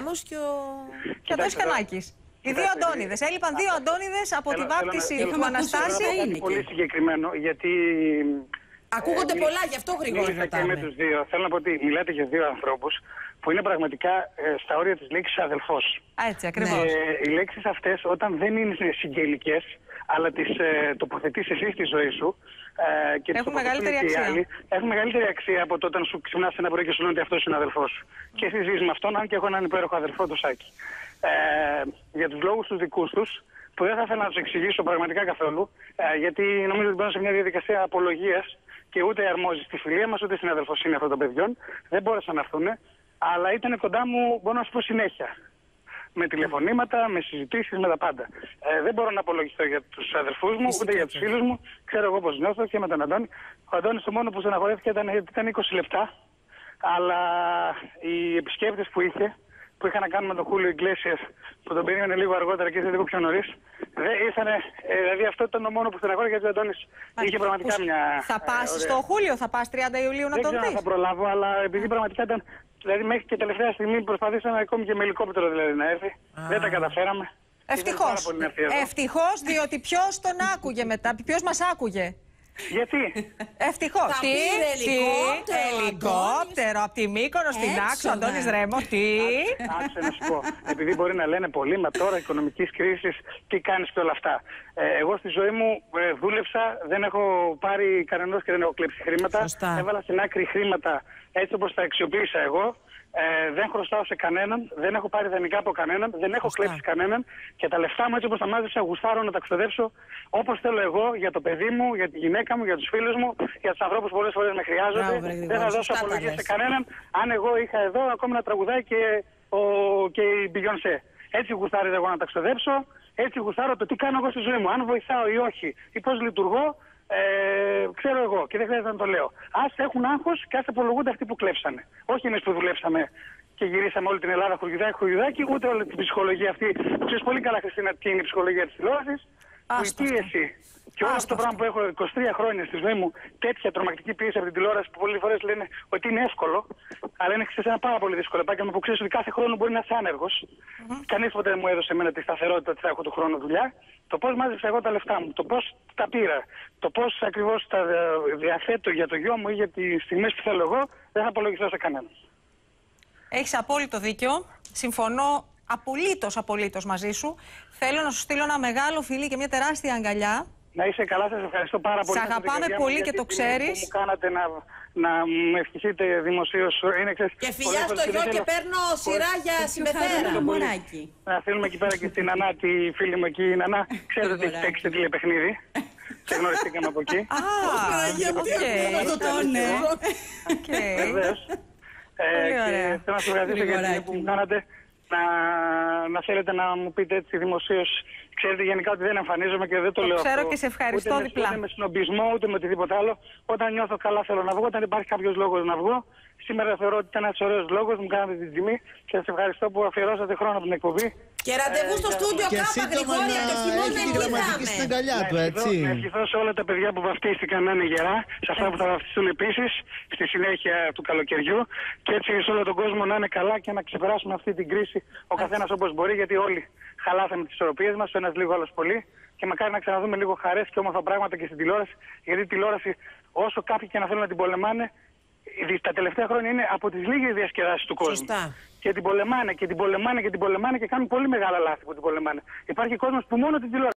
Αδάμος και ο Αντώνης Κανάκης. Οι δύο Αντώνιδες. Έλειπαν δύο Αντώνιδες από τη βάπτιση του Αναστάση. Είναι πολύ συγκεκριμένο, γιατί. Ακούγονται πολλά, γι' αυτό γρήγορα ρωτάμε. Και με τους δύο. Θέλω να πω ότι μιλάτε για δύο ανθρώπους που είναι πραγματικά στα όρια της λέξης αδελφός. Έτσι, ακριβώς. Οι λέξεις αυτές, όταν δεν είναι συγγενικές, αλλά τις τοποθετείς εσύ στη ζωή σου και έχουν μεγαλύτερη αξία. Έχουν μεγαλύτερη αξία από το όταν σου ξυπνάς ένα πρωί και σου λένε ότι αυτός είναι αδελφός σου. Και εσύ ζεις με αυτόν, αν και έχω έναν υπέροχο αδελφό, το Σάκη. Για τους λόγους τους δικούς τους, που δεν θα ήθελα να τους εξηγήσω πραγματικά καθόλου, γιατί νομίζω ότι μπαίνω σε μια διαδικασία απολογίας και ούτε αρμόζει στη φιλία μας, ούτε στην αδελφοσύνη αυτών των παιδιών. Δεν μπόρεσαν να έρθουν, αλλά ήταν κοντά μου, μπορώ να σου πω, συνέχεια. Με τηλεφωνήματα, με συζητήσεις, με τα πάντα. Δεν μπορώ να απολογιστώ για τους αδερφούς μου, ούτε για τους φίλους μου. Ξέρω εγώ πώς νιώθω και με τον Αντώνη. Ο Αντώνης το μόνο που στεναχωρέθηκε ήταν 20 λεπτά, αλλά οι επισκέπτες που είχε, που είχαν να κάνουν με τον Χούλιο Ιγκλέσιας, που τον περίμενε λίγο αργότερα και ήρθε λίγο πιο νωρίς. Δηλαδή αυτό ήταν το μόνο που στεναχώρησε, γιατί ο Αντώνης είχε πραγματικά μια. Θα πας στο Χούλιο, θα πας 30 Ιουλίου να τον δεις? Δεν θα προλάβω, αλλά επειδή πραγματικά ήταν. Δηλαδή μέχρι και τελευταία στιγμή προσπαθήσαμε ακόμη και με ελικόπτερο δηλαδή να έρθει. Δεν τα καταφέραμε. Ευτυχώς. Ευτυχώς, διότι ποιος τον άκουγε μετά, ποιος μας άκουγε? Γιατί? Ευτυχώς. Τι ελικόπτερο από τη Μύκονο στην Άξο, Αντώνης Ρέμο, τι. Άκουσε να σου πω. Επειδή μπορεί να λένε πολύ, μα τώρα οικονομικής κρίσης, τι κάνεις και όλα αυτά. Εγώ στη ζωή μου δούλεψα, δεν έχω πάρει κανενός και δεν έχω κλέψει χρήματα. Σωστά. Έβαλα στην άκρη χρήματα έτσι όπως τα αξιοποίησα εγώ. Δεν χρωστάω σε κανέναν, δεν έχω πάρει δανεικά από κανέναν, δεν έχω κλέψει κανέναν και τα λεφτά μου έτσι όπως τα μάζεψα γουστάρω να τα ξοδέψω όπως θέλω εγώ για το παιδί μου, για τη γυναίκα μου, για τους φίλους μου, για τους ανθρώπους που πολλές φορές με χρειάζονται. Δεν θα δώσω απολογία σε κανέναν. Αν εγώ είχα εδώ ακόμη να τραγουδάει και η Μπιγιονσέ. Έτσι γουστάρω εγώ να τα ξοδέψω, έτσι γουστάρω το τι κάνω εγώ στη ζωή μου. Αν βοηθάω ή όχι, ή πώς λειτουργώ. Ξέρω εγώ και δεν χρειάζεται να το λέω. Ας έχουν άγχος και ας απολογούνται αυτοί που κλέψανε. Όχι εμείς που δουλέψαμε και γυρίσαμε όλη την Ελλάδα χωριουδάκι, ούτε όλη την ψυχολογία αυτή. Ξέρεις πολύ καλά, Χριστίνα, τι είναι η ψυχολογία της τηλεόρασης. Η πίεση. Και όλο αυτό το πράγμα που έχω 23 χρόνια στη ζωή μου, τέτοια τρομακτική πίεση από την τηλεόραση που πολλές φορές λένε ότι είναι εύκολο, αλλά είναι ένα πάρα πολύ δύσκολο επάγγελμα που ξέρεις ότι κάθε χρόνο μπορεί να είσαι άνεργος. Κανείς ποτέ δεν μου έδωσε εμένα τη σταθερότητα ότι θα έχω του χρόνου δουλειά. Το πώς μάζεψα εγώ τα λεφτά μου, το πώς τα πήρα, το πώς ακριβώς τα διαθέτω για το γιο μου ή για τις στιγμές που θέλω εγώ, δεν θα απολογηθώ σε κανέναν. Έχεις απόλυτο δίκιο. Συμφωνώ απολύτως μαζί σου. Θέλω να σου στείλω ένα μεγάλο φιλί και μια τεράστια αγκαλιά. Να είσαι καλά, σας ευχαριστώ πάρα πολύ. Σ' αγαπάμε πολύ και το ξέρεις. Μου κάνατε να μου ευχηθείτε δημοσίως. Και φιλιά στο γιο και παίρνω σειρά για συμπεθέρα. Να στείλουμε εκεί πέρα και στην Νανά, τη φίλη μου εκεί, η Νανά. Ξέρετε ότι έχει παίξει τηλεπαιχνίδι. Και γνωριστήκαμε από εκεί. Βεβαίως. Και θέλω να σας ευχαριστήσω για την που μου κάνατε. Να θέλετε να μου πείτε έτσι δημοσίως. Ξέρετε γενικά ότι δεν εμφανίζομαι και δεν το λέω. Ξέρω και σε ευχαριστώ διπλά. Ούτε με συνομπισμό, ούτε με οτιδήποτε άλλο. Όταν νιώθω καλά θέλω να βγω, όταν υπάρχει κάποιος λόγος να βγω. Σήμερα θεωρώ ότι ήταν ένας ωραίος λόγος, μου κάνατε την τιμή και σας ευχαριστώ που αφιερώσατε χρόνο από την εκπομπή. Και ραντεβού στο στούντιο Κάπα Γρηγόρια το χειμώνα εκεί Να ευχηθώ σε όλα τα παιδιά που βαφτίστηκαν να είναι γερά, σε αυτά που θα βαφτιστούν επίσης στη συνέχεια του καλοκαιριού και έτσι σε όλο τον κόσμο να είναι καλά και να ξεπεράσουμε αυτή την κρίση ο καθένας όπως μπορεί, γιατί όλοι χαλάσαμε τις ισορροπίες μας, ο ένας λίγο, άλλος πολύ. Και μακάρι να ξαναδούμε λίγο χαρές και όμορφα πράγματα και στην τηλεόραση, γιατί η τηλεόραση, όσο κάποιοι και να θέλουν να την πολεμάνε, τα τελευταία χρόνια είναι από τις λίγες διασκεδάσεις του κόσμου. Σωστά. Και την πολεμάνε και την πολεμάνε και την πολεμάνε και κάνουν πολύ μεγάλα λάθη που την πολεμάνε. Υπάρχει κόσμος που μόνο την τηλεόραση.